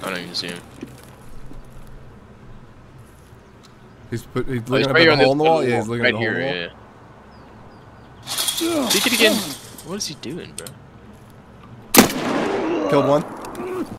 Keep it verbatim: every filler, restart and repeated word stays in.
I don't even see him. He's put. He's Oh, looking he's at right the on this hole in the wall. wall. Yeah, he's looking right at the hole here. in the wall. Yeah. Take it again. What is he doing, bro? Killed one.